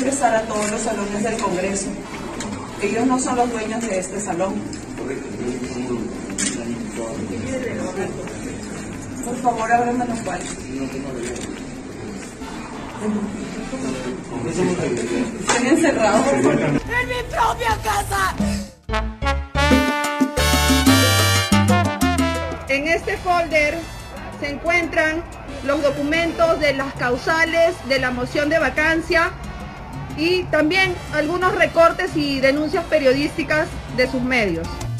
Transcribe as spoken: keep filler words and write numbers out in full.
ingresar a todos los salones del Congreso. Ellos no son los dueños de este salón. Por favor, ábreme los cuales. Estoy encerrado. ¡En mi propia casa! En este folder se encuentran los documentos de las causales de la moción de vacancia y también algunos recortes y denuncias periodísticas de sus medios.